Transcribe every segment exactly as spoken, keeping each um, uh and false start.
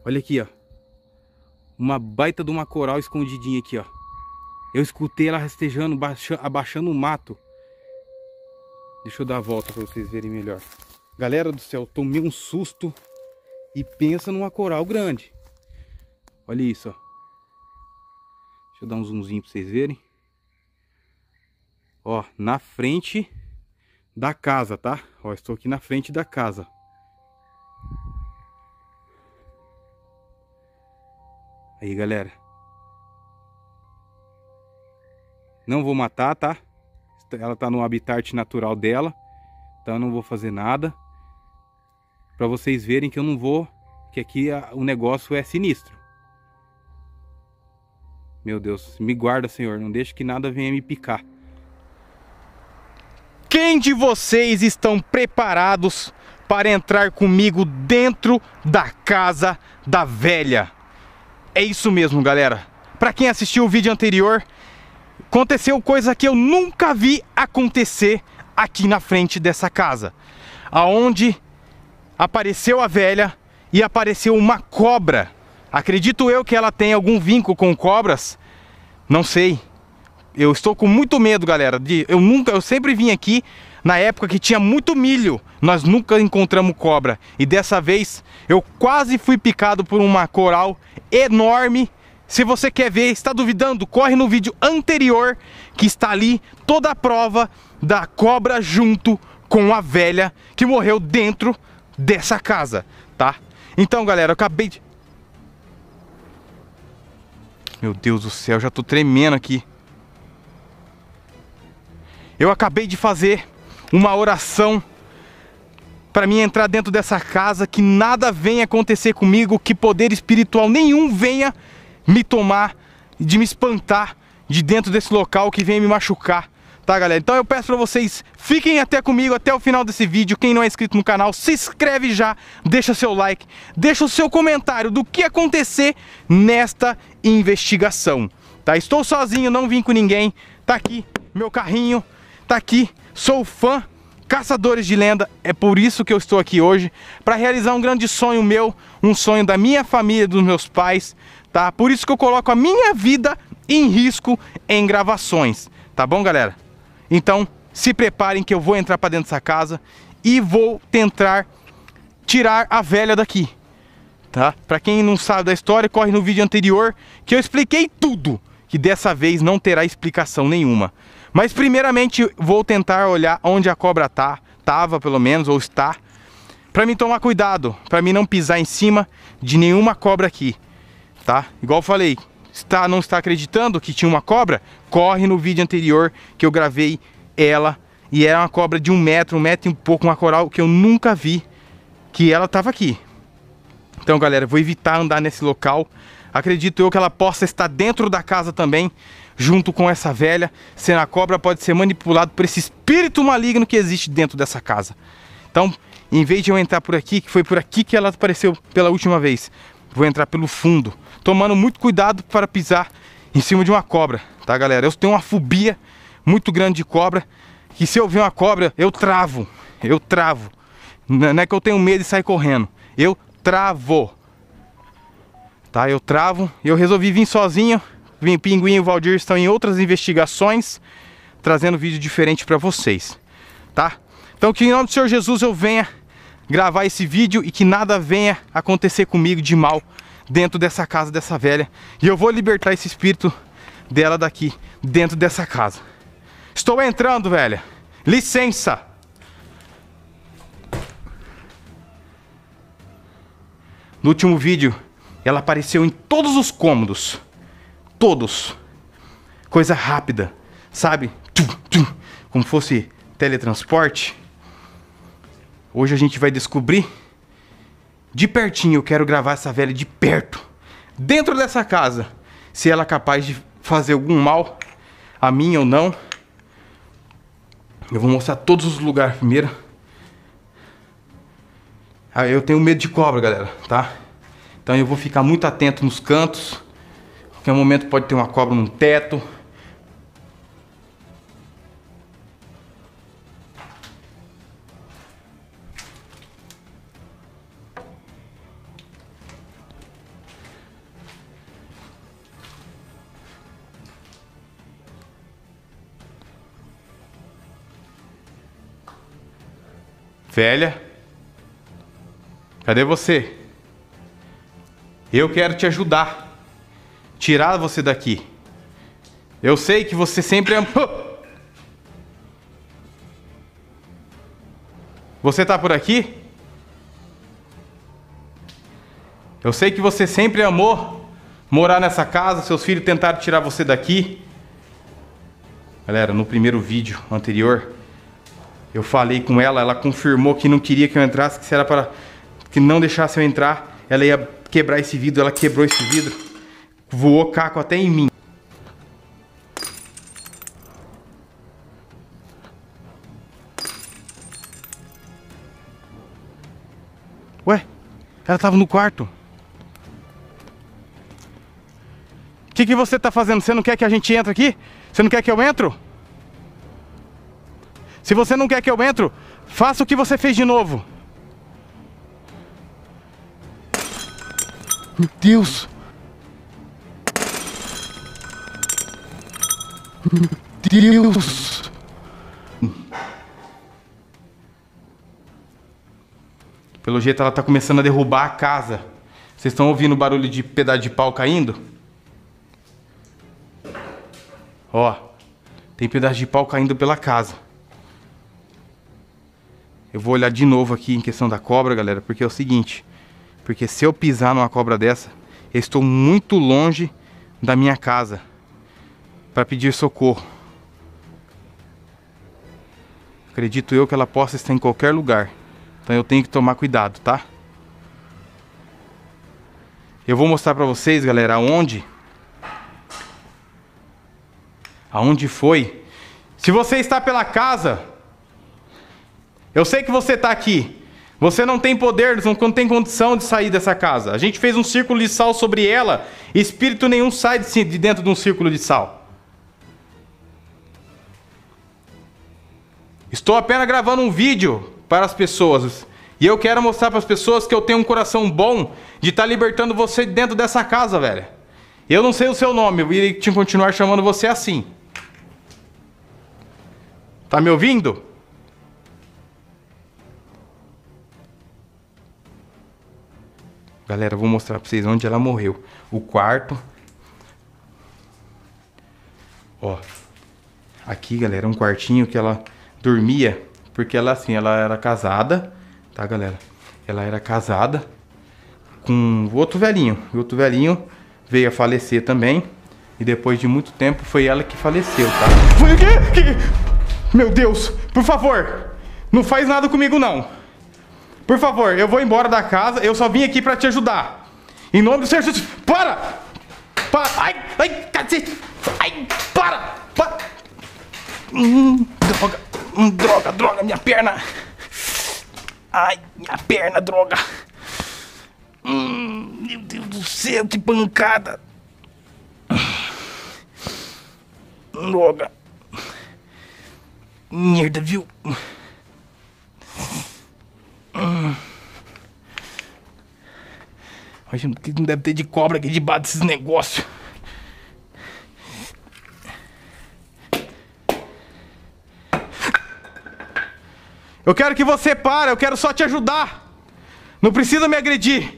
Olha aqui, ó. Uma baita de uma coral escondidinha aqui, ó. Eu escutei ela rastejando, baixa, abaixando o mato. Deixa eu dar a volta para vocês verem melhor. Galera do céu, tomei um susto. E pensa numa coral grande. Olha isso, ó. Deixa eu dar um zoomzinho para vocês verem. Ó, na frente da casa, tá? Ó, estou aqui na frente da casa. Aí, galera. Não vou matar, tá? Ela tá no habitat natural dela. Então eu não vou fazer nada. Pra vocês verem que eu não vou... Que aqui a, o negócio é sinistro. Meu Deus, me guarda, Senhor. Não deixe que nada venha me picar. Quem de vocês estão preparados para entrar comigo dentro da casa da velha? É isso mesmo, galera. Para quem assistiu o vídeo anterior, aconteceu coisa que eu nunca vi acontecer aqui na frente dessa casa, aonde apareceu a velha e apareceu uma cobra. Acredito eu que ela tem algum vínculo com cobras. Não sei. Eu estou com muito medo, galera. De, eu nunca, eu sempre vim aqui na época que tinha muito milho. Nós nunca encontramos cobra. E dessa vez eu quase fui picado por uma coral enorme. Se você quer ver, está duvidando, corre no vídeo anterior que está ali toda a prova da cobra junto com a velha que morreu dentro dessa casa, tá? Então, galera, eu acabei de... Meu Deus do céu, já tô tremendo aqui. Eu acabei de fazer uma oração para mim entrar dentro dessa casa, que nada venha acontecer comigo, que poder espiritual nenhum venha me tomar, de me espantar de dentro desse local, que venha me machucar, tá, galera? Então eu peço para vocês, fiquem até comigo, até o final desse vídeo. Quem não é inscrito no canal, se inscreve já, deixa seu like, deixa o seu comentário do que acontecer nesta investigação, tá? Estou sozinho, não vim com ninguém, tá aqui meu carrinho, tá aqui, sou fã, Caçadores de Lenda, é por isso que eu estou aqui hoje, para realizar um grande sonho meu, um sonho da minha família, dos meus pais, tá? Por isso que eu coloco a minha vida em risco em gravações, tá bom, galera? Então, se preparem que eu vou entrar para dentro dessa casa e vou tentar tirar a velha daqui, tá? Para quem não sabe da história, corre no vídeo anterior que eu expliquei tudo, que dessa vez não terá explicação nenhuma. Mas primeiramente vou tentar olhar onde a cobra tá, tava pelo menos, ou está, para mim tomar cuidado, para mim não pisar em cima de nenhuma cobra aqui, tá? Igual eu falei, está, não está acreditando que tinha uma cobra? Corre no vídeo anterior que eu gravei ela, e era uma cobra de um metro, um metro e um pouco, uma coral que eu nunca vi, que ela tava aqui. Então, galera, vou evitar andar nesse local. Acredito eu que ela possa estar dentro da casa também, junto com essa velha, sendo a cobra pode ser manipulado por esse espírito maligno que existe dentro dessa casa. Então, em vez de eu entrar por aqui, que foi por aqui que ela apareceu pela última vez, vou entrar pelo fundo, tomando muito cuidado para pisar em cima de uma cobra, tá, galera? Eu tenho uma fobia muito grande de cobra, que se eu ver uma cobra, eu travo, eu travo. Não é que eu tenho medo e saio correndo, eu travo, tá? Eu travo, e eu resolvi vir sozinho. Vim, Pinguim e o Valdir estão em outras investigações, trazendo vídeo diferente para vocês, tá? Então que em nome do Senhor Jesus eu venha gravar esse vídeo e que nada venha acontecer comigo de mal dentro dessa casa dessa velha. E eu vou libertar esse espírito dela daqui, dentro dessa casa. Estou entrando, velha. Licença. No último vídeo, ela apareceu em todos os cômodos. Todos. Coisa rápida, sabe? Tum, tum, como fosse teletransporte. Hoje a gente vai descobrir de pertinho. Eu quero gravar essa velha de perto, dentro dessa casa, se ela é capaz de fazer algum mal a mim ou não. Eu vou mostrar todos os lugares primeiro. Ah, eu tenho medo de cobra, galera, tá? Então eu vou ficar muito atento nos cantos. A qualquer momento pode ter uma cobra no teto. Velha, cadê você? Eu quero te ajudar. Tirar você daqui. Eu sei que você sempre amou. Você tá por aqui? Eu sei que você sempre amou morar nessa casa. Seus filhos tentaram tirar você daqui. Galera, no primeiro vídeo anterior, eu falei com ela, ela confirmou que não queria que eu entrasse, que se era para que não deixasse eu entrar, ela ia quebrar esse vidro. Ela quebrou esse vidro, voou caco até em mim. Ué, ela tava no quarto. O que que você tá fazendo? Você não quer que a gente entre aqui? Você não quer que eu entro? Se você não quer que eu entro, faça o que você fez de novo. Meu Deus. Meu Deus. Pelo jeito ela tá começando a derrubar a casa. Vocês estão ouvindo o barulho de pedaço de pau caindo? Ó, tem pedaço de pau caindo pela casa. Eu vou olhar de novo aqui em questão da cobra, galera, porque é o seguinte. Porque se eu pisar numa cobra dessa, eu estou muito longe da minha casa para pedir socorro. Acredito eu que ela possa estar em qualquer lugar. Então eu tenho que tomar cuidado, tá? Eu vou mostrar pra vocês, galera, aonde... Aonde foi. Se você está pela casa... Eu sei que você está aqui. Você não tem poder, não tem condição de sair dessa casa. A gente fez um círculo de sal sobre ela. E espírito nenhum sai de dentro de um círculo de sal. Estou apenas gravando um vídeo para as pessoas. E eu quero mostrar para as pessoas que eu tenho um coração bom de estar libertando você dentro dessa casa, velho. Eu não sei o seu nome, eu irei te continuar chamando você assim. Tá me ouvindo? Galera, eu vou mostrar pra vocês onde ela morreu. O quarto. Ó. Aqui, galera, um quartinho que ela dormia. Porque ela, assim, ela era casada. Tá, galera? Ela era casada com o outro velhinho. O outro velhinho veio a falecer também. E depois de muito tempo foi ela que faleceu, tá? Foi o quê? Que... Meu Deus, por favor, não faz nada comigo não. Por favor, eu vou embora da casa. Eu só vim aqui pra te ajudar. Em nome do Senhor Jesus. Para! Para! Ai, ai, cacete! Ai, para! Para! Hum, droga! Hum, droga, droga, minha perna! Ai, minha perna, droga! Hum, meu Deus do céu, que pancada! Droga! Merda, viu? Hum. Imagina que não deve ter de cobra aqui debaixo desses negócios. Eu quero que você pare, eu quero só te ajudar. Não precisa me agredir.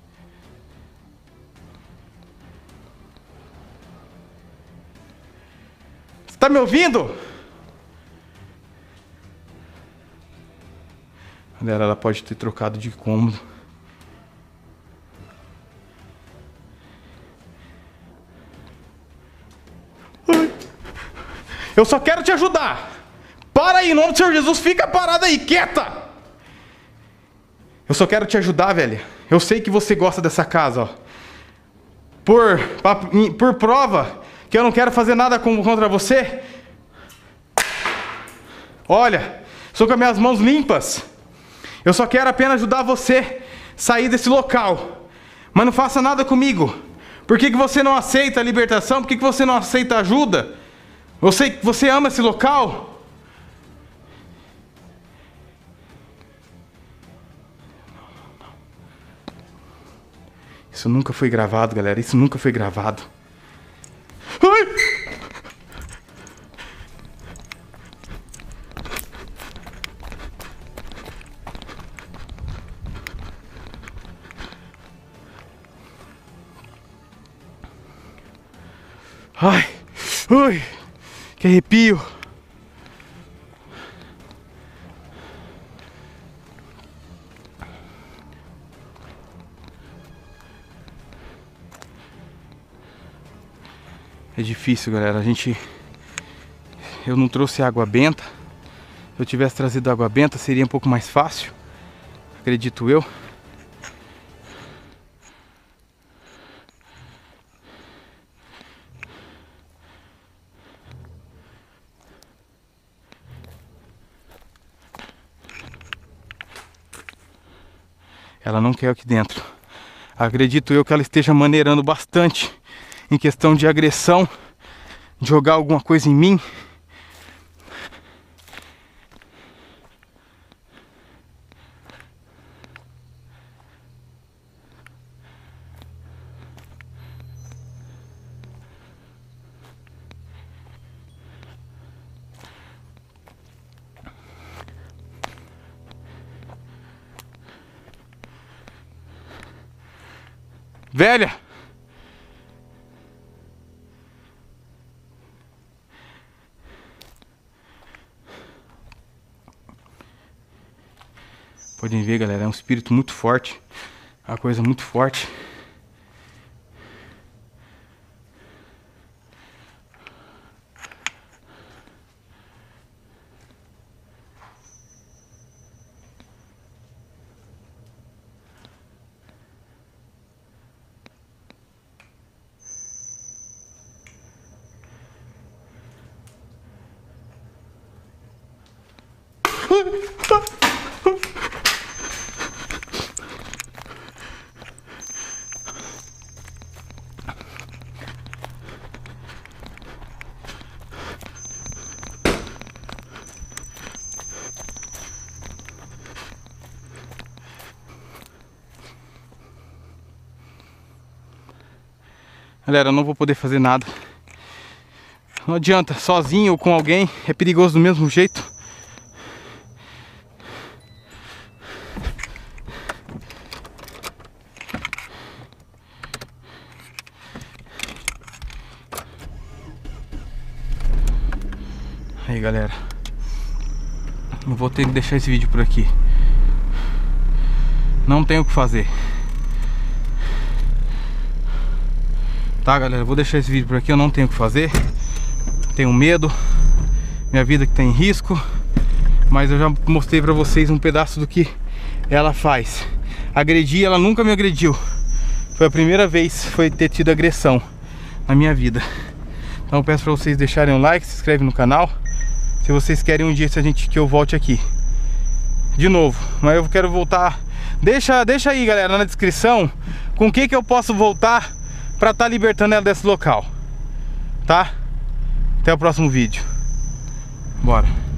Você tá me ouvindo? Galera, ela pode ter trocado de cômodo. Eu só quero te ajudar. Para aí, em nome do Senhor Jesus, fica parada aí, quieta. Eu só quero te ajudar, velho. Eu sei que você gosta dessa casa, ó. Por, por prova que eu não quero fazer nada contra você. Olha, estou com as minhas mãos limpas. Eu só quero apenas ajudar você a sair desse local. Mas não faça nada comigo. Por que que você não aceita a libertação? Por que que você não aceita ajuda? Você, você ama esse local? Isso nunca foi gravado, galera. Isso nunca foi gravado. Ai! Ai, ui, que arrepio. É difícil, galera. A gente... Eu não trouxe água benta. Se eu tivesse trazido água benta, seria um pouco mais fácil. Acredito eu. Ela não quer aqui dentro. Acredito eu que ela esteja maneirando bastante em questão de agressão, de jogar alguma coisa em mim. Velha! Podem ver, galera, é um espírito muito forte. É uma coisa muito forte. Galera, eu não vou poder fazer nada. Não adianta, sozinho ou com alguém, é perigoso do mesmo jeito. Aí, galera, eu vou ter que deixar esse vídeo por aqui. Não tenho o que fazer. Tá, galera, eu vou deixar esse vídeo por aqui. Eu não tenho o que fazer. Tenho medo. Minha vida que tá em risco. Mas eu já mostrei pra vocês um pedaço do que ela faz. Agredir, ela nunca me agrediu. Foi a primeira vez que foi ter tido agressão na minha vida. Então eu peço pra vocês deixarem um like, se inscrevem no canal. Se vocês querem um dia se a gente, que eu volte aqui de novo. Mas eu quero voltar. Deixa, deixa aí, galera, na descrição com o que que eu posso voltar pra estar libertando ela desse local. Tá? Até o próximo vídeo. Bora.